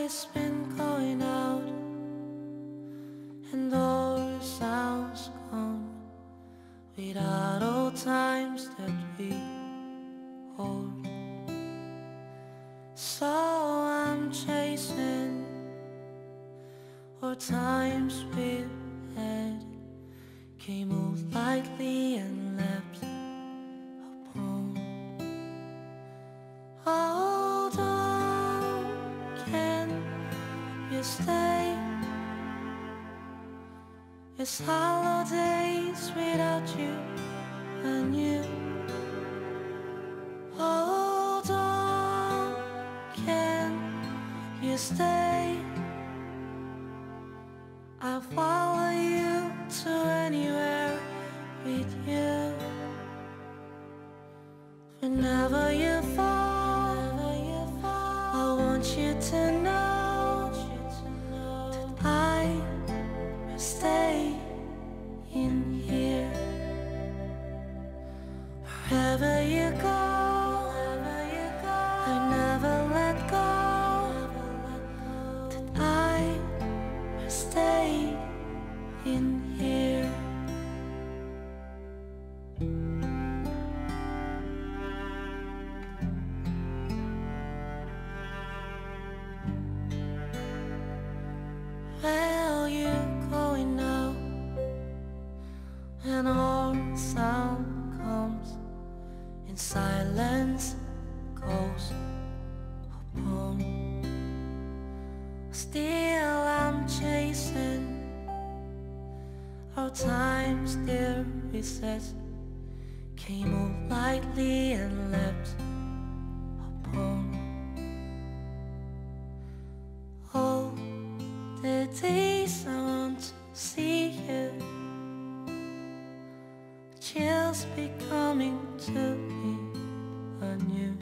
lights been going out and all the sounds gone without all times that we hold. So I'm chasing all times we've had, came out lightly and left upon. Hold on, can you stay? It's holidays without you and you. Hold on, can you stay? I'll follow you to anywhere with you. Whenever you fall, I want you to know that I will stay in here. Wherever you go, I never let go, that I will stay in here. Where are you going now? When all sound comes and silence goes upon. Still I'm chasing our time still recess, came out lightly and left upon. All the days I want to see you, chills be coming to me anew.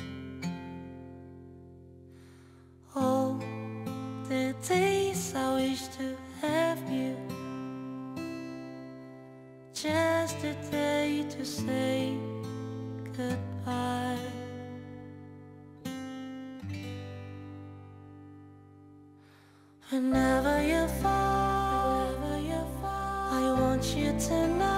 All the days I wish to have you, just a day to say goodbye. Whenever you fall, I want you to know